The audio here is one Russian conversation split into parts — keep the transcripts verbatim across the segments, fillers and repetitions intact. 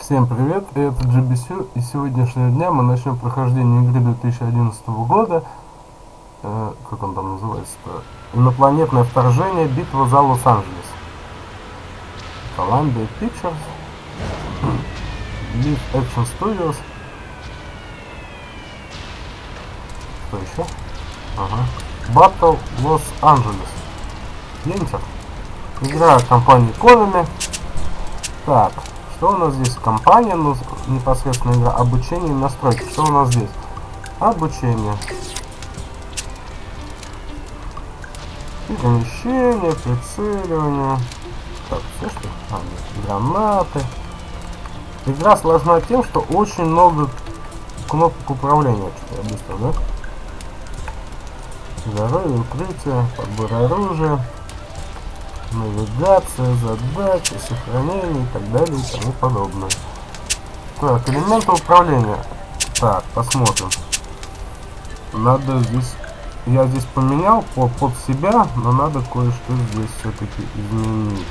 Всем привет, это джи би си, и с сегодняшнего дня мы начнем прохождение игры две тысячи одиннадцатого года, э, как он там называется-то, инопланетное вторжение, битва за Лос-Анджелес. Columbia Pictures, Live Action Studios, что еще? Ага. Battle Los-Angeles, Enter. Игра компании Konami. Так. Что у нас здесь? Компания, ну, непосредственно игра, обучение и настройки. Что у нас здесь? Обучение. Перемещение, прицеливание. Так, все что ли? А, нет, гранаты. Игра сложна тем, что очень много кнопок управления. Что-то я быстро, да? Здоровье, укрытие, подбор оружия. Навигация, задачи, сохранение и так далее и тому подобное. Так, элементы управления. Так, посмотрим. Надо здесь... Я здесь поменял по, под себя, но надо кое-что здесь все-таки изменить.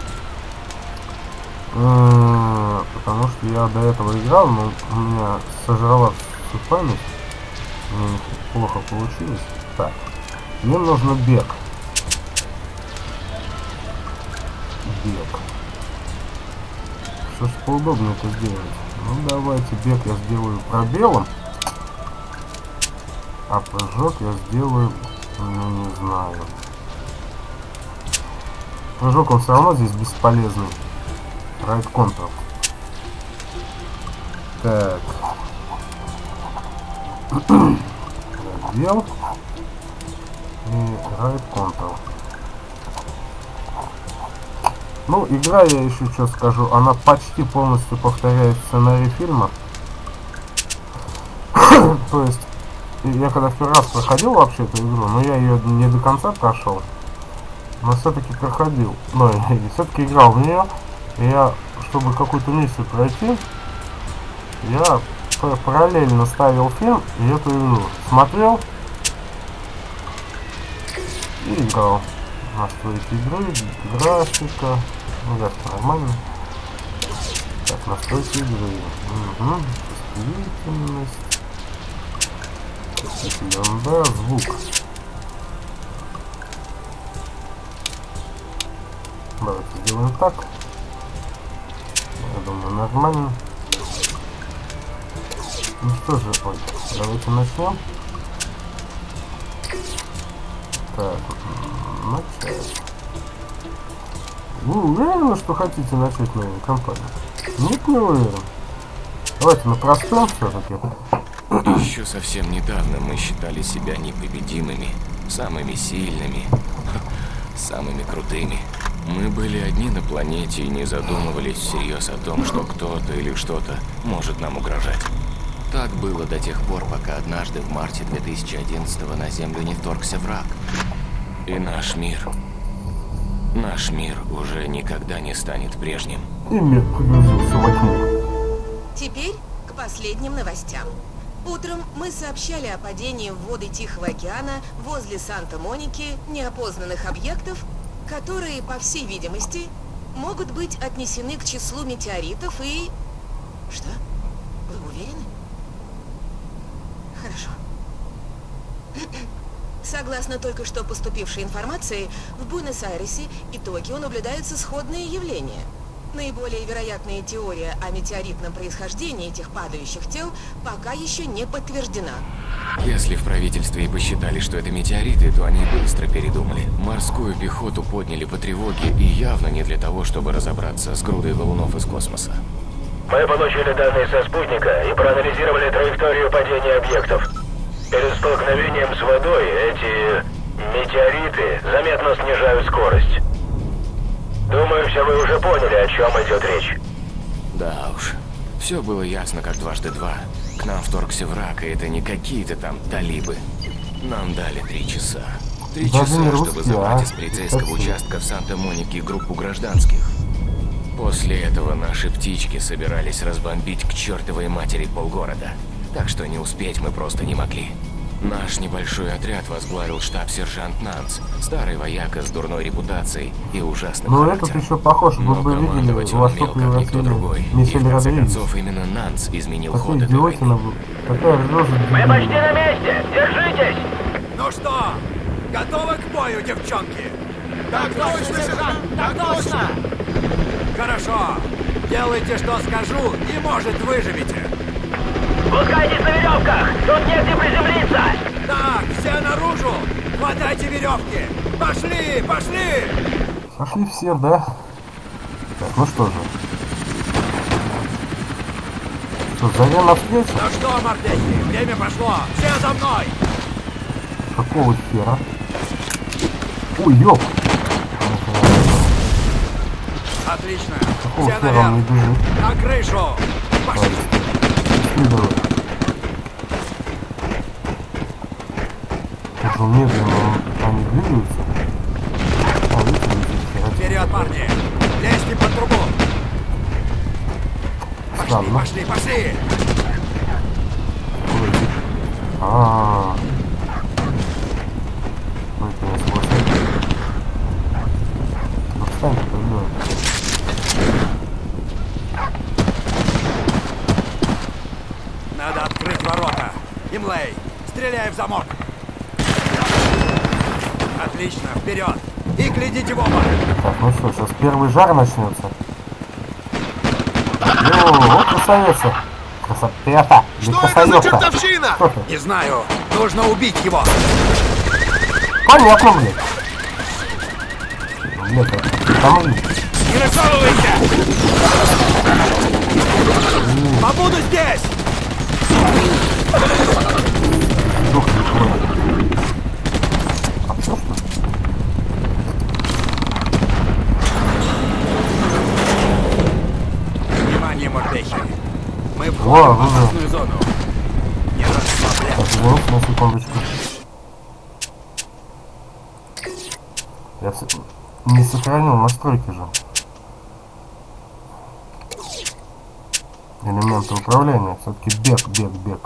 М-м, потому что я до этого играл, но у меня сожрала всю память. Мне плохо получилось. Так, мне нужно бег. Бег. Что ж поудобнее это сделать? Ну давайте бег я сделаю пробелом, а прыжок я сделаю, ну не знаю. Прыжок он все равно здесь бесполезный. Right Control. Так. Пробел и Right Control. Ну, игра, я еще что скажу, она почти полностью повторяет сценарий фильма. То есть, я когда в первый раз проходил вообще эту игру, но я ее не до конца прошел, но все-таки проходил, но все-таки играл в нее, и я, чтобы какую-то миссию пройти, я параллельно ставил фильм и эту игру смотрел и играл. Настройки игры, графика. Ну, да, нормально. Так, настройки игры. Угу. Чувствительность. Ерунда, звук. Давайте сделаем так. Я думаю, нормально. Ну что же, ой, давайте начнем. Так, начать. Вы уверены, что хотите начать новую кампанию? Нет, не уверен. Давайте на простом все-таки. Еще совсем недавно мы считали себя непобедимыми, самыми сильными, самыми крутыми. Мы были одни на планете и не задумывались всерьез о том, что кто-то или что-то может нам угрожать. Так было до тех пор, пока однажды в марте две тысячи одиннадцатого на Землю не вторгся враг. И наш мир... Наш мир уже никогда не станет прежним. И мир погрузился во тьму. Теперь к последним новостям. Утром мы сообщали о падении в воды Тихого океана возле Санта-Моники неопознанных объектов, которые, по всей видимости, могут быть отнесены к числу метеоритов и... Что? Вы уверены? Хорошо. Согласно только что поступившей информации, в Буэнос-Айресе и Токио наблюдаются сходные явления. Наиболее вероятная теория о метеоритном происхождении этих падающих тел пока еще не подтверждена. Если в правительстве и посчитали, что это метеориты, то они быстро передумали. Морскую пехоту подняли по тревоге и явно не для того, чтобы разобраться с грудой валунов из космоса. Мы получили данные со спутника и проанализировали траекторию падения объектов. Перед столкновением с водой эти метеориты заметно снижают скорость. Думаю, все вы уже поняли, о чем идет речь. Да уж. Все было ясно, как дважды два. К нам вторгся враг, и это не какие-то там талибы. Нам дали три часа. Три часа, чтобы забрать из полицейского участка в Санта-Монике группу гражданских. После этого наши птички собирались разбомбить к чертовой матери полгорода. Так что не успеть мы просто не могли. Наш небольшой отряд возглавил штаб-сержант Нанс, старый вояка с дурной репутацией и ужасным Ну характером. этот еще похож, вы Но бы видели командовать он умел, восток как никто другой. И Мишель в конце Родригес. концов именно Нанс изменил Какой ход этой идиотина войны. был. Какая рожа Мы почти дебильная. на месте! Держитесь! Ну что, готовы к бою, девчонки? Так точно, сержант! Так точно! Хорошо. Делайте, что скажу, и, может, выживете. Спускайтесь на веревках! Тут негде приземлиться! Так, все наружу! Хватайте веревки! Пошли, пошли! Пошли все, да? Так, ну что же. Что, заря навстречу? Ну что, мордехи, время пошло! Все за мной! Какого хера? Ой, ёп! Отлично! Какого Все хера он не наверх! бежит? На крышу! Пошли! Следовало. Уже медленно они двигаются. А, видите, видите, хера. Вперед, парни! Лезьте под трубу! Пошли, Странно. пошли, пошли! А-а-а. Ой, ты меня соглашайся. Ну, встань, ребят. Надо открыть ворота! Имлей, стреляй в замок! Отлично, вперед! И глядите в оба! Так, ну что, сейчас первый жар начнется. О, вот красавица. Красота. Что это за чертовщина? Что ты? Не знаю, нужно убить его! Понятно, блядь. Блядь, это там ли? Не рассовывайся! Побуду здесь! Дух не понял. А что, что ли? Внимание, мордехи! Мы О, входим в ну да. опасную зону. Не расслабляйся. Так, извините на секундочку. Я все... не сохранил настройки же. Элементы управления. Все-таки бег, бег, бег.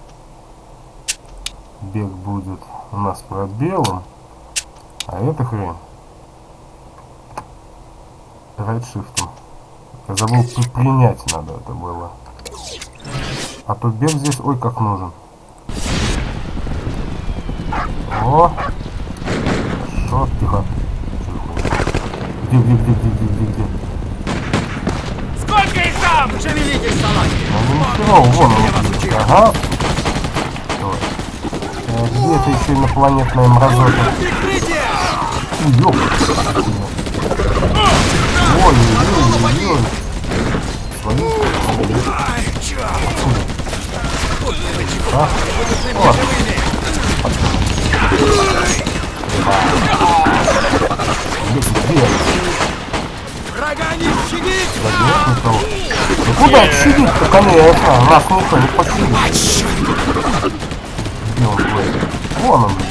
Бег будет у нас пробелом. А это хрень. Райт-шифтом. Я забыл при- принять надо это было. А то бег здесь ой как нужен. О! Хорошо, тихо. Где, где, где, где, где, где, где? Сколько их там? Шевелитесь, салаги! Ну, ничего, вон я он. вас учил. Ага. Вот. Э, Где это еще инопланетная мразота? Прикрытие! Ёп. Ой, ой, ой, ой. Свои. Ай, черт! А? Вот. Где? Врага не щадить! Нет никого. Ну куда щадить-то, конечно? Нас никто не пощадит. Где он твой? Вон он.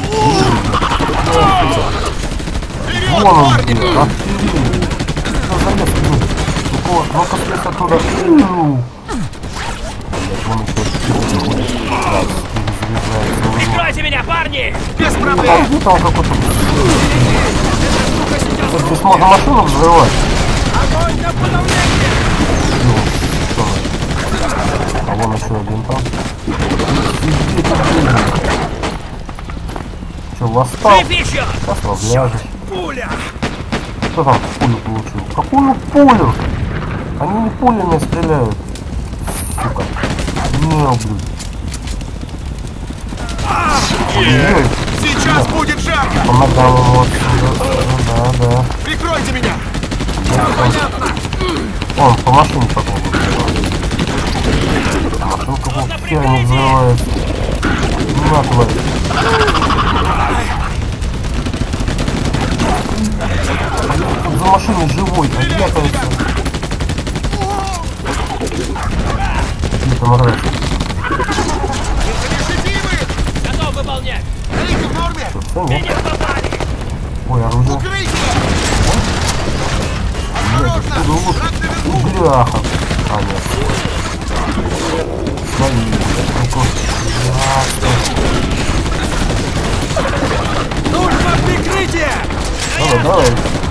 Вперед, Вон он парни! где. Охереть. Что за лес? Ну-ка, ну-ка, слезь оттуда. Блядь, вон еще будет. Прикройте меня, парни! Без А проблем! где-то он какой-то... Вот здесь можно машину взрывать. Огонь на подавление! Ну, что? А вон еще один там. Че, восстал? еще! Сейчас ляжешь. Пуля! Кто там пулю получил? Какую пулю? Они не пулями стреляют. Сука. Не, блин. Ой, Сейчас будет жарко! по ногам ему вот сюда. Да, да. Прикройте меня! Он по машине потом взрывает. Машинка вот хер не взрывается. На твой. За машиной живой, а дьякается. Какие-то мрази. Готов выполнять! Рейки в норме! Что, все, нет? Ой, оружие. Укрытие! Блядь, Осторожно! откуда лук? Враг наверху! Бляха. А, нет. Свои, блядь, ну-ка. Бляха. Прикройте! Давай, давай.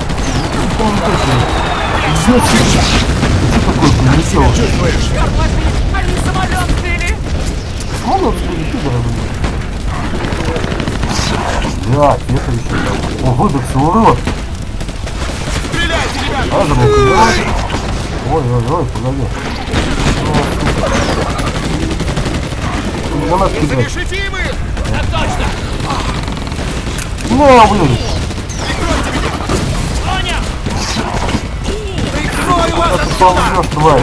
Где ты? Ты что такой прилетел? Чувствуешь? Черт возьми, они самолет сбили! Смогут прилететь, дорогой? Блядь, это еще там. О, выдохся, урод! Стреляйте, ребята! А, забыл, понимаешь? Ой, ой, ой, погоди. Ну, гранат кидай. Решите мы! Так точно! Ну, блин! Понял! Прикрою вас А ты отсюда! ползешь, тварь!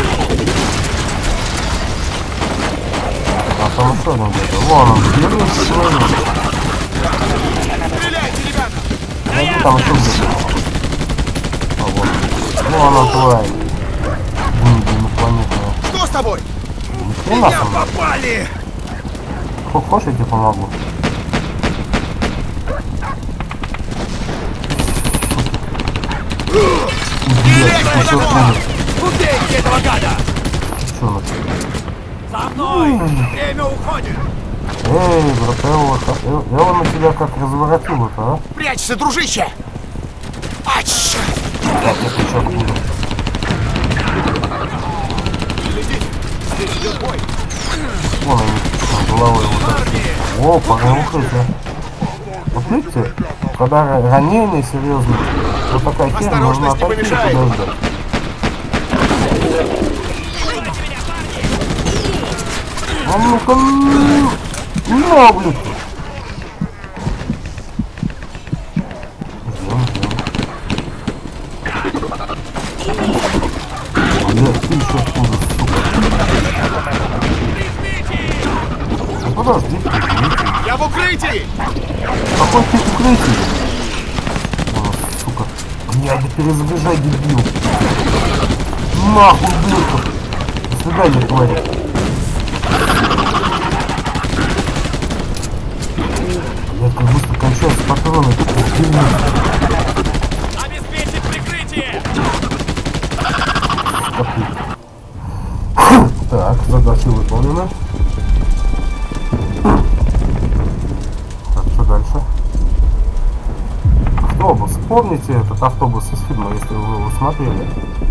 А там еще один где-то. Вон он, бедный человек. Стреляйте, ребята! Найди там еще где-то. А вот. Вон он, тварь. Бунди инопланетная. Что с тобой? Ни хрена Меня со мной. попали! Хо- Хочешь, я тебе помогу? Стреляйте по дорогам! Убейте этого гада! Чё ну? За мной! Время уходит! Эй, брателло, как- я, я вон на тебя как разворотил это, а? Прячься, дружище! А, черт! Так, я сейчас буду. Глядите, здесь идет бой! Вон они, там, головой вот так. О, погнался. Вот видите, когда ра- ранение серьезное, вот такая херня, нужно Осторожность, не отойти и помешает. подождать. А ну-ка, м, на, блин. Ждем, ждем. Блядь, ты еще откуда, сука? Ну подожди, подожди. Я в укрытии! Какой ты укрытие? О, сука. Блядь, да перезаряжай, дебил. Нахуй, блядь. До свидания, тварь. Блядь, как быстро кончаются патроны. Обеспечить прикрытие! Так, задача выполнена. Так, что дальше? Автобус. Помните этот автобус из фильма, если вы его смотрели?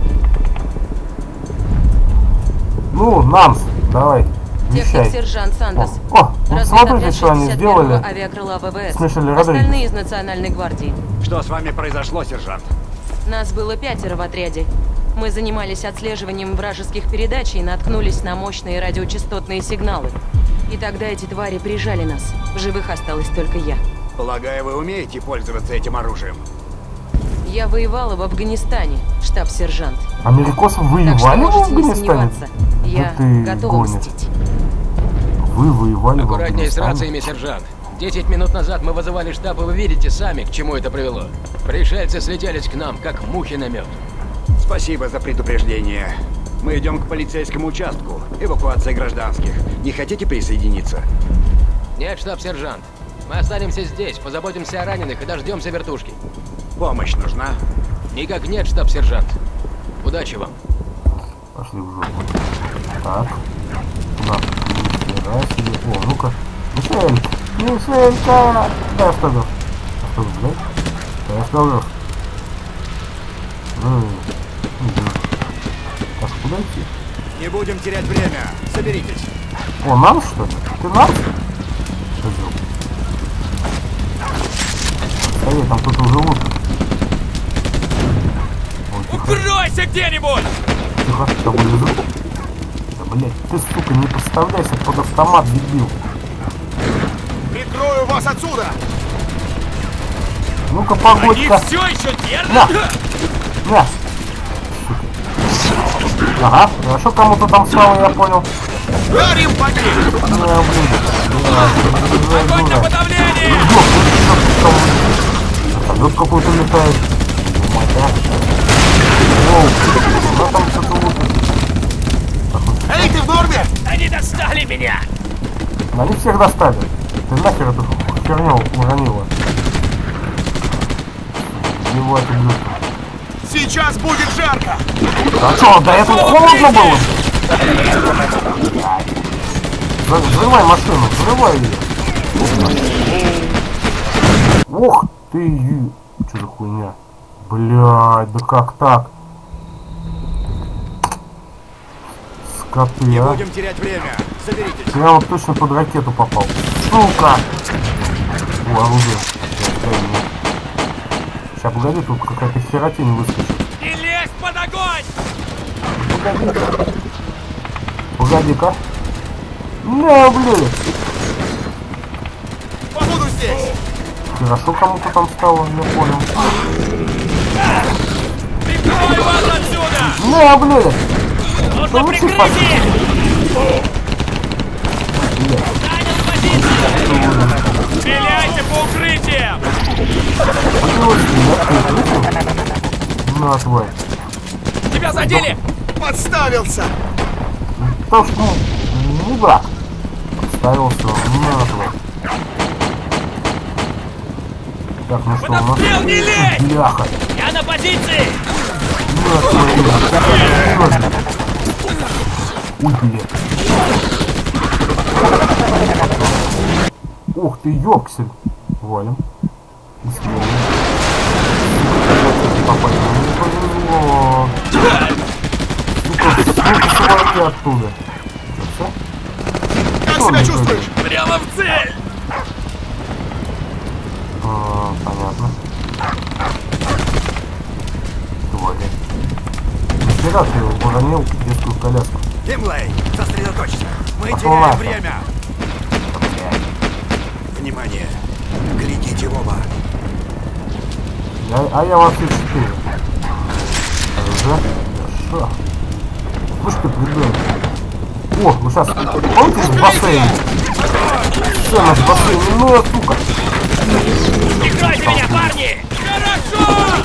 Ну, Нанс, давай, вещай. Техник-сержант Сандос. О, о, вот смотрите, Разведотряд что они шестьдесят первого сделали. авиакрыла ВВС. Смешали Остальные Родригес. из Национальной гвардии. Что с вами произошло, сержант? Нас было пятеро в отряде. Мы занимались отслеживанием вражеских передач и наткнулись на мощные радиочастотные сигналы. И тогда эти твари прижали нас. В живых осталась только я. Полагаю, вы умеете пользоваться этим оружием. Я воевала в Афганистане, штаб-сержант. Америкосы Так что воевали в можете не Афганистане? сомневаться. Я Да ты готова гонишь. мстить. Вы воевали в Аккуратнее с Афганистане? рациями, сержант. Десять минут назад мы вызывали штаб, и вы видите сами, к чему это привело. Пришельцы слетелись к нам, как мухи на мед. Спасибо за предупреждение. Мы идем к полицейскому участку. Эвакуация гражданских. Не хотите присоединиться? Нет, штаб-сержант. Мы останемся здесь, позаботимся о раненых и дождемся вертушки. Помощь нужна? Никак нет, штаб-сержант. Удачи вам. Пошли в жопу. Так. Куда? Нифига себе. О, ну-ка. Мишель! Мишелька! Дай автограф. Автограф, да? Дай автограф. М, м. Так, куда идти? Не будем терять время. Соберитесь. О, Нанс, что ли? Ты Нанс? Что делал? Стоять, там кто-то уже лучше. Ой, тихо, Укройся где-нибудь! тихо, с тобой лежу. Да, блядь, ты, сука, не подставляйся под автомат, дебил. Прикрою вас отсюда! Ну-ка, Они погодь-ка. все еще На! держат? На! Ага, хорошо, кому-то там стало, я понял. Дарим по ним! На, блин. Огонь на подавление! Самолет какой-то летает. Мать, а. Воу, куда там что-то лупит? Эй, ты в норме? Они достали меня! Они всех достали. Ты нахер эту херню уронила. Убивать, блин. Сейчас будет жарко! А что, до этого холодно было? Взры- Взрывай машину, взрывай ее. Ух ты, Что за хуйня? Блядь, да как так? Скоты, Не а? будем терять время. Соберитесь. Я вот точно под ракету попал. Сука! О, оружие. Сейчас, погоди, тут какая-то херотень выскочит. Не лезь под огонь! Погоди-ка. Погоди-ка. На, блядь! Побуду здесь! Хорошо кому-то там стало, я понял. Прикрой вас отсюда! На, блядь! Нужно прикрытие! Занял позицию! Стреляйте по укрытиям! На, тварь. Тебя задели! Подставился! То что, ну да. Подставился, на, тварь. Так, ну что, у нас... Подоспел, не лезь! Бляха. Я на позиции! На, тварь. Ой, блядь. Ух ты, ёксель. Валим. И съели. Попали. Ну, не повезло. Сука, сколько свалки оттуда. Что, всё? Как Что себя он чувствуешь? Прямо в цель! А, понятно. Твари. Нифига ты уронил детскую коляску. Гимлей, сосредоточься. Мы Пошла теряем нахуй. время. Внимание. Глядите в оба. Я, а я во все четыре. Оружие. Хорошо. Слышь ты, придурок. О, вы сейчас... Помните в бассейне? Все, наш бассейн. Ну, сука. Прикройте меня, парни! Хорошо!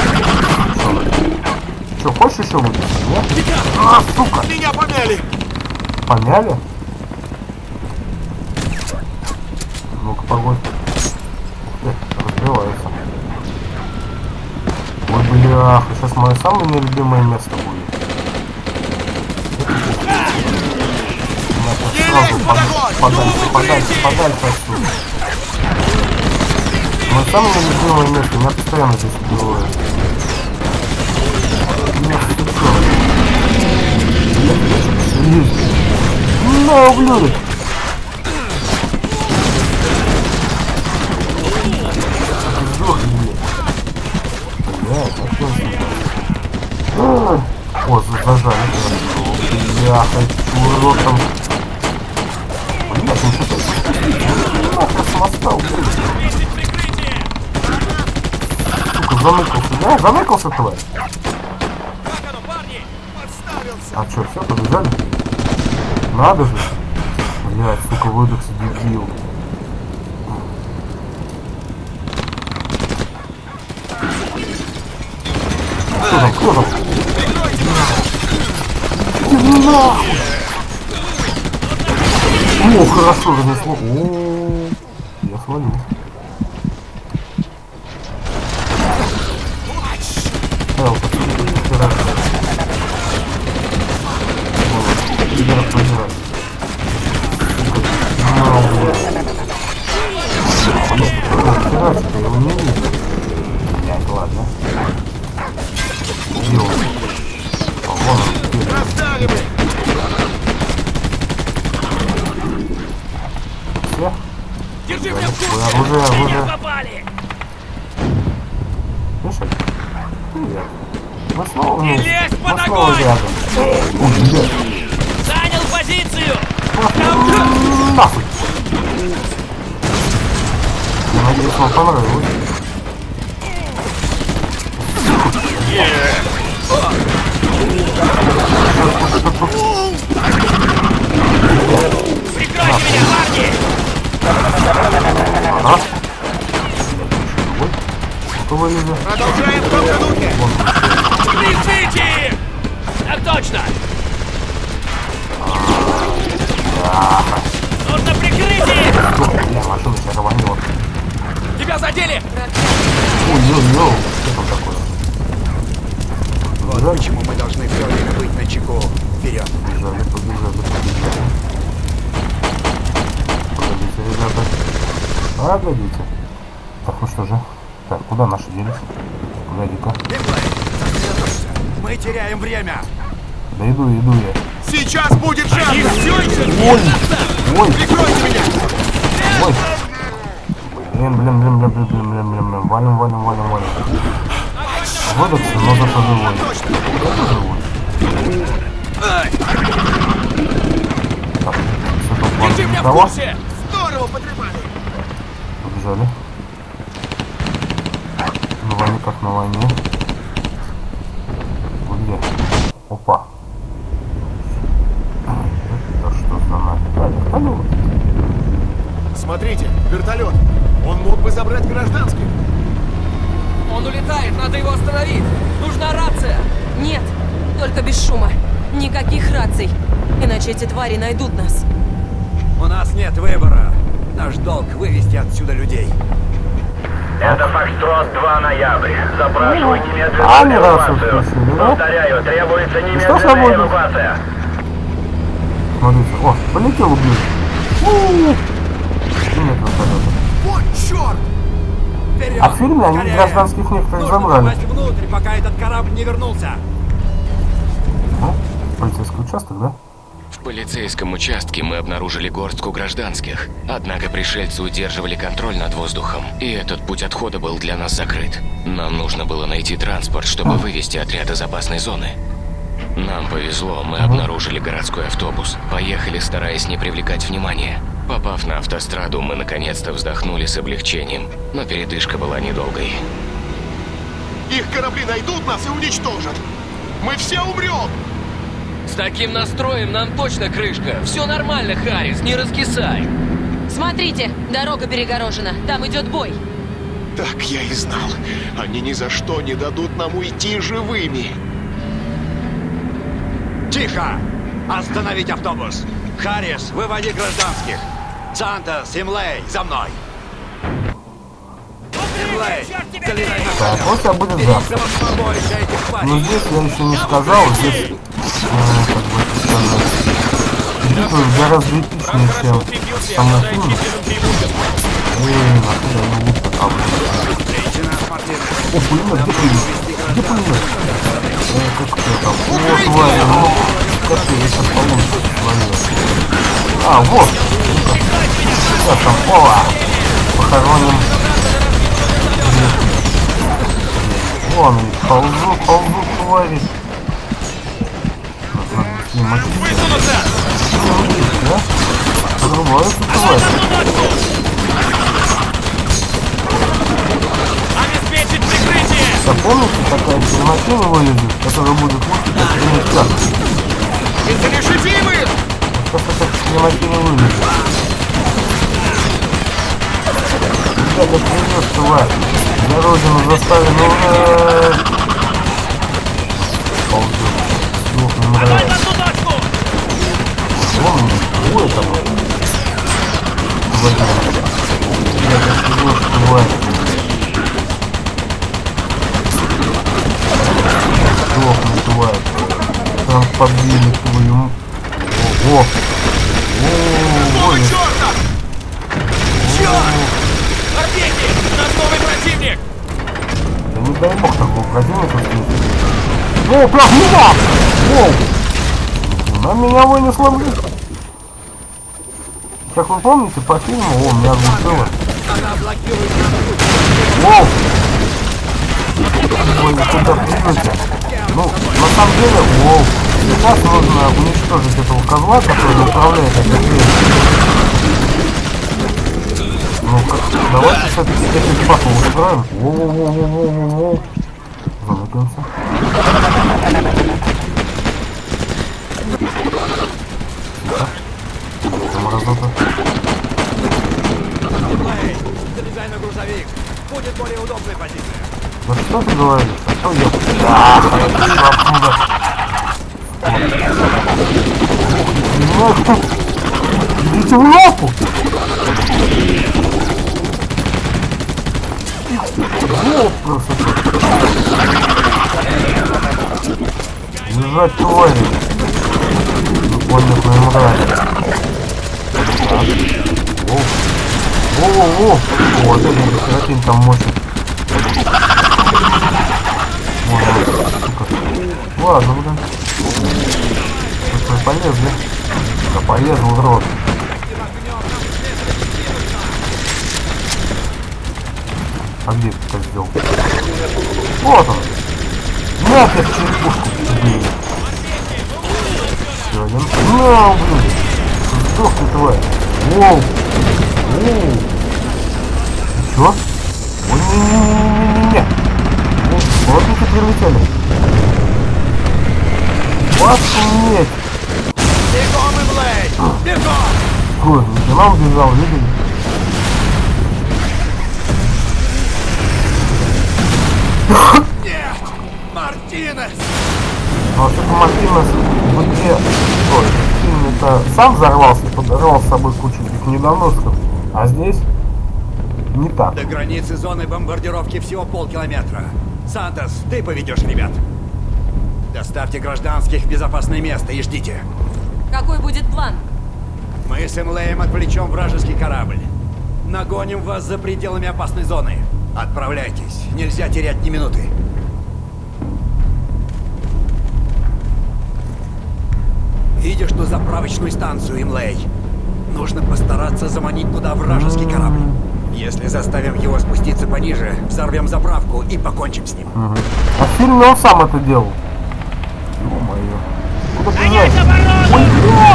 Что, хочешь еще выпить? Нет? А, сука! Меня помяли! Помяли? Ну-ка, погодь. Ух ты, раскрывается. Ой, бляха, сейчас мое самое нелюбимое место будет. Не Сразу лезь под под- огонь! подальше, подальше, подальше отсюда. Мое самое нелюбимое место, меня постоянно здесь убивают. Нет, ты что? На, ублюдок! Сдохни, блядь. Блядь, какой он. О, зажали. Бляха, урод там. Блядь, ну что ты? Нахуй с моста, блядь. Сука, заныкался. Да, заныкался, тварь. А что, все, побежали? Надо же. Блядь, сука, выдохся, дебил. Кто там, кто там? Иди нахуй! О, хорошо, занесло. О, я свалил. А, вот так, Лидеров пробирать. Херачка, я его не вижу. Блядь, ладно. Убил. А, вон он. Раздали бы! Все? Держи меня в курсе! Оружие, Меня оружие. попали! Слышали? Привет. Мы снова Не вместе. лезь под Мы снова огонь! рядом. Ой, блядь. Занял позицию! Нахуй! Я надеюсь, вам понравилось. Прикройте меня, парни! Ага. Ну-ка вылези. Продолжаем контрнуки! Летите! Так точно! Нужно прикрытие! Бля, машина тебя рванет. Тебя задели! Ой-ой-ой, что там такое? Вот почему мы должны все время быть на чеку. Вперед. Побежали, побежали, побежали. Погодите, ребята. Погодите. Так, ну что же. Так, куда наши делись? Погоди-ка. Мы теряем время. Да иду, иду я. Сейчас будет жарко! Ой! Ой! Прикройте меня! Ой! Блин, блин, блин, блин, блин, блин, блин, блин, блин. Валим, валим, валим, валим. Выдохся, но зато живой. Зато живой. Так, что-то план никого. Здорово потрепали! Побежали. На войне как на войне. Вот где? Опа. Это что за нами? Вертолет. Смотрите, вертолет. Он мог бы забрать гражданских. Он улетает, надо его остановить. Нужна рация. Нет, только без шума. Никаких раций. Иначе эти твари найдут нас. У нас нет выбора. Наш долг вывести отсюда людей. Это Фокстрот два ноябрь. Запрашиваю А, немедленную не рацию эвакуацию. включили, да? Повторяю, требуется что немедленная свободно? эвакуация. Смотрите. О, полетел блин. Нет вертолета. Вот черт! Вперед! А в фильме они Скорее! гражданских некоторых Нужно забрали. попасть внутрь, пока этот корабль не вернулся. А? Полицейский участок, да? В полицейском участке мы обнаружили горстку гражданских. Однако пришельцы удерживали контроль над воздухом, и этот путь отхода был для нас закрыт. Нам нужно было найти транспорт, чтобы вывести отряд из опасной зоны. Нам повезло, мы обнаружили городской автобус. Поехали, стараясь не привлекать внимания. Попав на автостраду, мы наконец-то вздохнули с облегчением, но передышка была недолгой. Их корабли найдут нас и уничтожат. Мы все умрем. С таким настроем нам точно крышка. Все нормально, Харрис, не раскисай. Смотрите, дорога перегорожена. Там идет бой. Так я и знал. Они ни за что не дадут нам уйти живыми. Тихо! Остановить автобус! Харрис, выводи гражданских! Сантос, Имлей, за мной! Имлей, залезай на Так, коня! вот сейчас будет завтра. Побольше этих Но тварей! здесь я еще не сказал, здесь, э, как бы это сказать, битвы гораздо эпичнее, чем самый фильм. Эй, нахуй они лучше там. Лейтенант Мартинес! О, пулемет, где пулемет? Где пулемет? Э, как кто там? О, тварь, ну, как ты сейчас получишь, тварь. А, вот! Сейчас там, ола! Похороним. Вон, ползу, ползу, твари. Надо снимать. Да? Подрубаются твари. Обеспечить прикрытие! А помните, такая машина вылезет, которая будет лучше, как принять карту? Изрешетимы! Сейчас эта машина вылезет. Как это придет, тварь? За родину заставили, ну... Ползет. Слух не нравится. Вон, ой, это было. Владимир. Я как придет, тварь. Сдохни, тварь. Там подбили твою... Ого! О, Ой, черта! Черт! Орбеки! Наш новый противник! да не дай бог такого противника встретить. О, прям меня! Воу! На меня вынесло, блин. Как вы помните, по фильму, о, меня оглушило. Она блокирует нам путь. Воу! Ой, вы куда придете? Ну, на самом деле, воу. Сейчас нужно уничтожить этого козла, который направляет этот дверь. Ну-ка, давайте все-таки этот баф устроим. Воу-воу-воу-воу-воу-воу. Замыкаемся. Там разота. Имлей, залезай на грузовик. Будет более удобная позиция. Да что ты говоришь? А что я? Ах, я пошла оттуда. Идите в лапу! Вот просто. Лежать твари. Непонятная мразь. Воу. Воу-воу-воу. Вот это херотень там мощный. Ладно, блин. Мы полезли. Да полезли в рот. А где ты это сделал? Вот он. На, ты в черепушку. Все, один. На, блин. Сдох ты, тварь. Воу. Воу. Чё? Ой, не-не-не-не-не-не. Плотники прилетели. Охуеть! Бегом, Имлей! Бегом! Ой, нахера убежал, видели? Нет! Мартинес! Ну, вообще-то Мартинес в игре... Ой, фильм это сам взорвался и подорвал с собой кучу этих недоносов. А здесь не так. До границы зоны бомбардировки всего полкилометра. Сантос, ты поведешь ребят. Доставьте гражданских в безопасное место и ждите. Какой будет план? Мы с Имлеем отвлечем вражеский корабль. Нагоним вас за пределами опасной зоны. Отправляйтесь. Нельзя терять ни минуты. Видишь ту заправочную станцию, Имлей? Нужно постараться заманить туда вражеский корабль. Если заставим его спуститься пониже, взорвем заправку и покончим с ним. Угу. А в фильме он сам это делал. Ё-моё. Куда бежать? Ой, бля!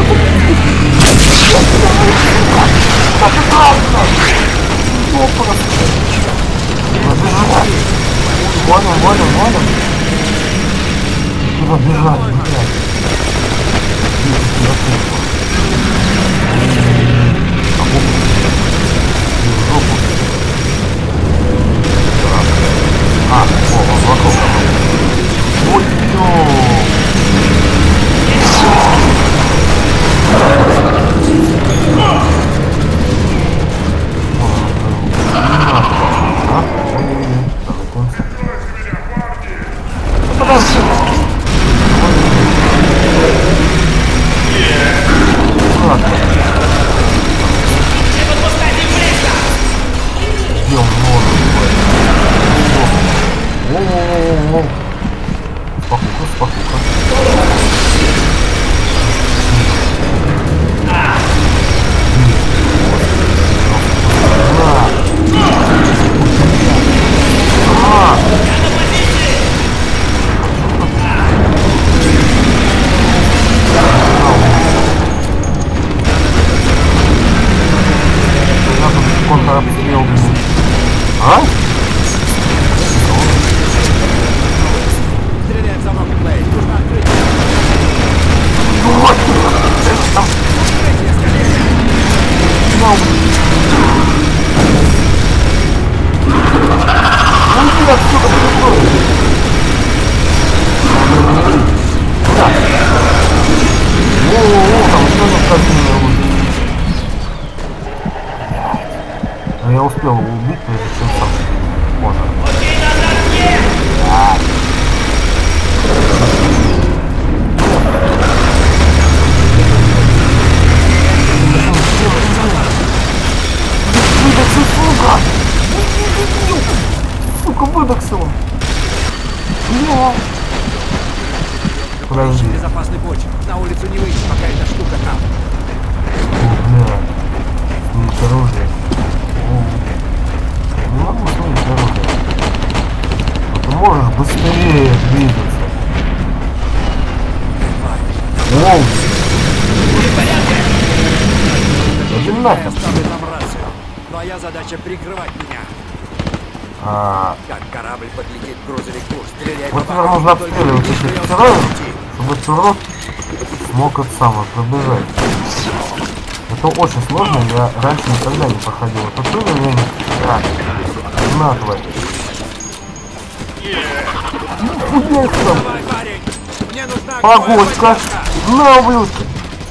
Как страшно! Что просто? Бежать! Валим, валим, валим! Куда бежать, блядь? А, о, он вокруг. Ой, спокойно, спокойно. Контрабстрел. А? Стреляет замок, Имлей. Нужно открыть. Уйди отсюда, прикрой! Да. О-о-о, там что за картина будет? А я успел его убить, прежде чем сам. Вот он. Да. Выдохся, сука! Сука, выдохся он! Бля! Подожди. Безопасный путь. На улицу не выйти, пока эта штука там. О, бля. Сменить оружие. О. Я не могу сменить оружие. Но ты можешь быстрее двигаться. Оу! Иди нахер. Я ставлю там рацию. Твоя задача прикрывать меня. А... Как корабль подлетит к грузовику, стреляй Вот по теперь борту, нужно только обстреливать видишь, этих что героев, идти. чтобы этот урод смог это самое пробежать. Это очень сложно, я раньше никогда не проходил. Это тоже я не... А, на, тварь. Хуя их там. Давай, парень! Мне нужна Погодка! На, ублюдка!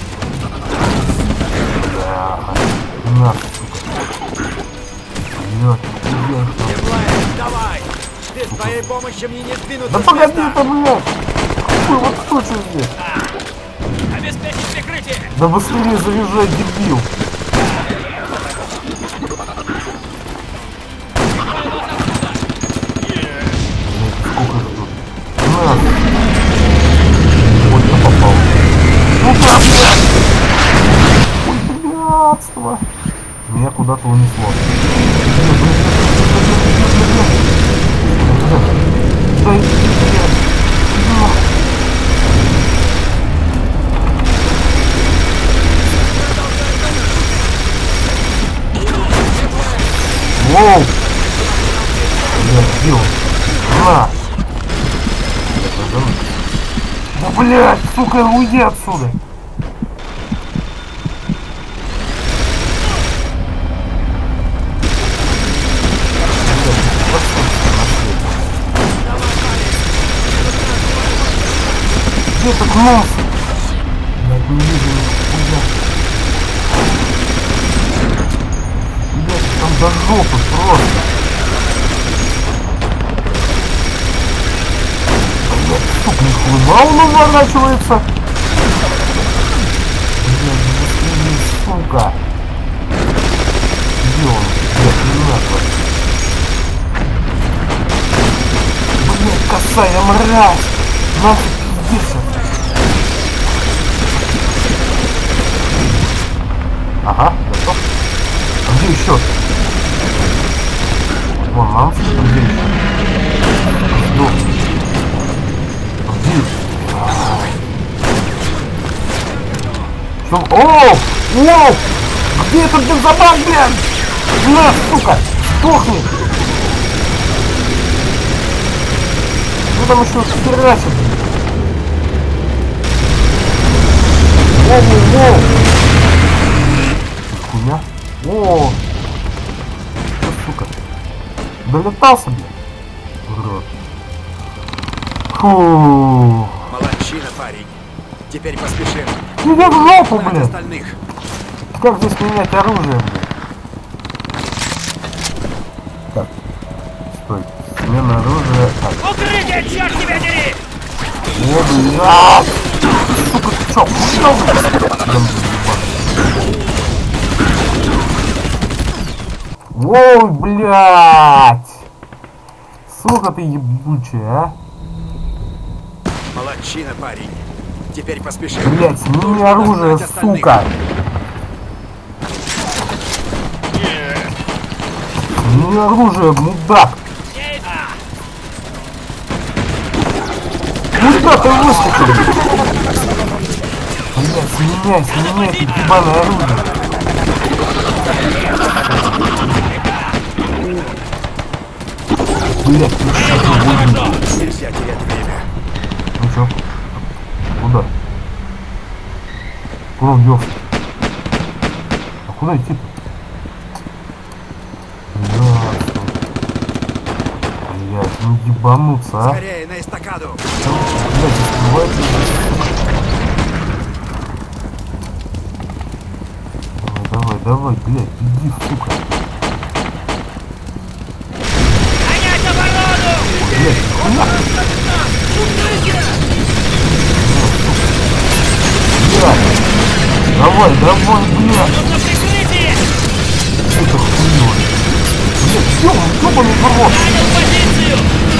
Да, на, сука. Ёлки, хуя их там. Имлей, давай! Без твоей помощи мне не сдвинуться Да с погоди места. ты, блядь! Какой вот случай здесь? Обеспечить прикрытие! Да быстрее заезжай, дебил! куда-то унесло. Воу! Блядь, где он? На! Да, блядь, сука, уйди отсюда! Где этот нос? Блядь, не вижу нихуя. Блядь, там до жопы просто. Блядь, сука, нихуя он уворачивается. Блядь, застрели, сука. Где он? Блядь, не надо. Блядь, косая мразь. Нафиг пиздец. Ага, готов. А где еще? Вон, нам где еще? Жду. Где? Что? О! О! Где этот бензобак, блядь? На, сука! Сдохни! Ну там еще херачит. Воу-воу-воу! Хуйня. О! Что, сука? Долетался, блядь. Урод. Фу. Молодчина, парень. Теперь поспешим. Иди в жопу, блядь. Остальных. Как здесь менять оружие, блядь? Так. Стой. Смена оружия. Так. Укрытие, черт тебя дери! О, блядь! Сука, ты чё? Хуйня, блядь? Ой, блядь! Сука ты ебучая, а? Молодчина, парень. Теперь поспешим. Блядь, сними оружие, сука! Сними оружие, мудак! Куда ты выскочил? Блядь, сменяй, сменяй это ебаное оружие! Блядь, ты что, выйди? Нельзя терять время. Ну чё? Куда? Куда он делся? А куда идти-то? Блядь. Блядь, ну ебануться, а? Скорее, на эстакаду. Блядь, успевайте. Давай, давай, давай, блядь, иди, сука. Занять оборону! Блядь, хуя. Блядь. Давай, давай, блядь. Нужно прикрытие! Это хуйня. Блядь, ёбаный, ёбаный в рот. Занял позицию!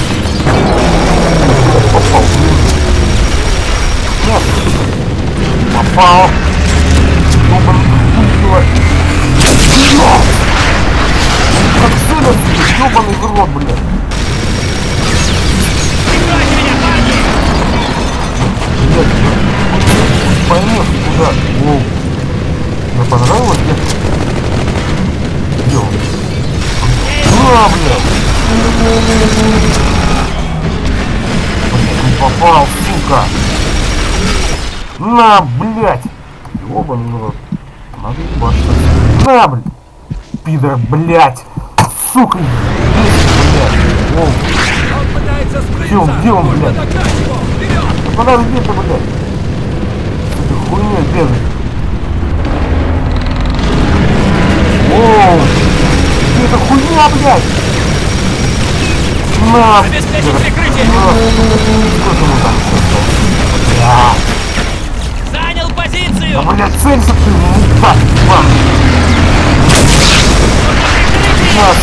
Попал, блядь. Попал. Ёбаный хуй. Как целится, ёбаный в рот, блядь. Прикройте меня, парни! Блядь, поймешь, куда? Воу. Мне понравилось, блядь? Где он? А, блядь! Не попал, сука! На, блядь! Ёбаный рот. Надо ебашить. На, блядь! Пидор, блядь! Сука! Блядь! Воу! Он пытается скрыться. Где он, где он, блядь? Догнать его! Вперед! Да подожди ты, блядь! С этой хуйней бегать! Воу! Где эта хуйня, блядь? На! Обеспечить прикрытие! Что же мы там сейчас? Да! Занял позицию! Да, блядь, целься ты, мудак, ебан! Нас!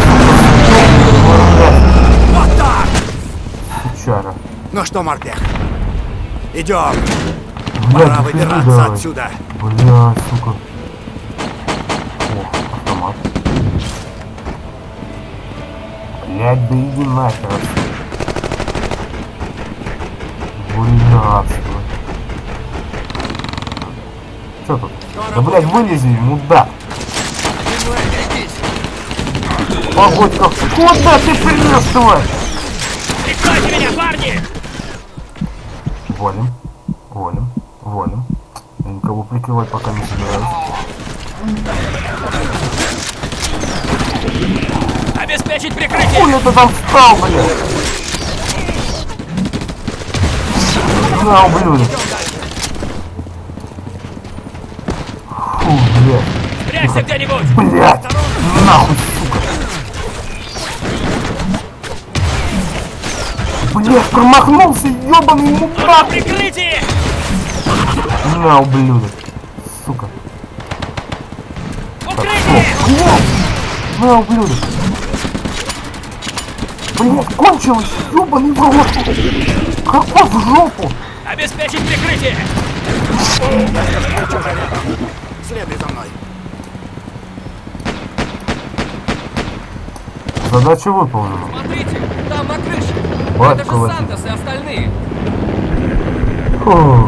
Вот так! Сучара. Ну что, морпех? Идем! Блядь, Пора иди выбираться давай. отсюда! Блядь, сука. О, автомат. Блядь, да иди нахер. Блядство. Что тут? Да, блядь, вылези, мудак. Погодь, как... Куда ты принес, тварь? Прикройте меня, парни! Волим, волим, волим. Я никого прикрывать пока не собираюсь. Обеспечить прикрытие! Хули ты там встал, блядь? На, ублюдок. Фу, блядь. Спрячься где-нибудь! Блядь, нахуй, сука. Блядь, промахнулся, ёбаный мудак. Прикрытие! На, ублюдок. Сука. Укрытие! Блядь. На, ублюдок. Блядь, кончилось, ёбаный в рот. Какой в жопу? Обеспечить прикрытие! Следуй за мной. Задача выполнена. Смотрите, там на крыше! Вот, Это же колотит. Сантос и остальные! Фу.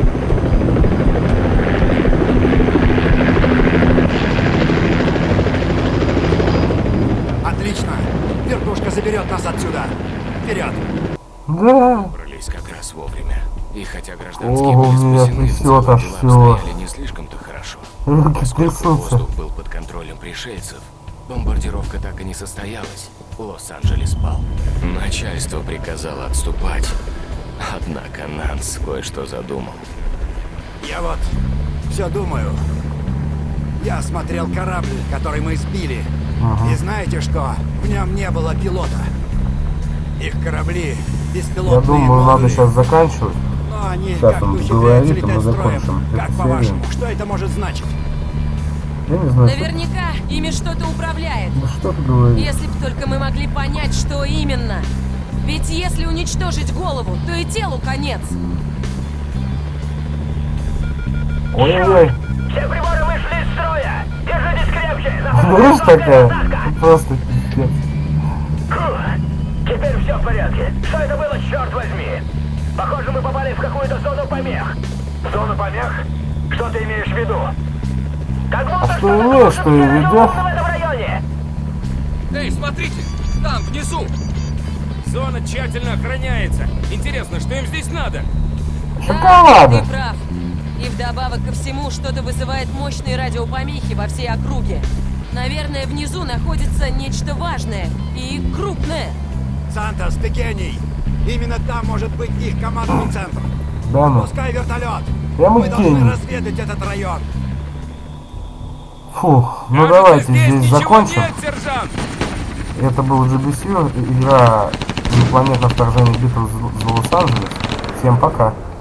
Отлично. Вертушка заберет нас отсюда. Вперед. Да. Выбрались как раз вовремя. И хотя гражданские Ого, были меня спасены, в трясет целом аж дела всё. обстояли не слишком-то хорошо. Руки Поскольку трясутся. воздух был под контролем пришельцев, бомбардировка так и не состоялась. Лос-Анджелес спал. Начальство приказало отступать. Однако Нанс кое-что задумал. Я вот все думаю. Я смотрел корабль, который мы сбили. Ага. И знаете что? В нем не было пилота. Их корабли беспилотные. Я думаю, надо модули. сейчас заканчивать. Но они Сейчас как-то он ухитряются говорит, и лететь мы строем. закончим Как эту по-вашему, серию. что это может значить? Я не знаю, что... Наверняка ими что-то управляет. Да что ты говоришь? Если бы только мы могли понять, что именно. Ведь если уничтожить голову, то и телу конец. Ой-ой-ой. Все приборы вышли из строя! Держитесь крепче! Знаешь такая? Просто пиздец. Фух, теперь все в порядке. Что это было, черт возьми? Похоже, мы попали в какую-то зону помех. Зону помех? Что ты имеешь в виду? Как будто А что имеешь, что и ведешь? в этом районе. Эй, смотрите! Там, внизу! Зона тщательно охраняется. Интересно, что им здесь надо? Шоколада. Ты прав. И вдобавок ко всему, что-то вызывает мощные радиопомехи во всей округе. Наверное, внизу находится нечто важное и крупное. Сантос, ты гений. Именно там может быть их командный центр. Да ну. Пускай вертолет. Я Мы мы должны гений. разведать этот район. Фух, ну Кажется, давайте здесь здесь ничего закончим. нет, сержант! Это был джи би си, игра инопланетное вторжение битвы за Лос-Анджелес. Всем пока.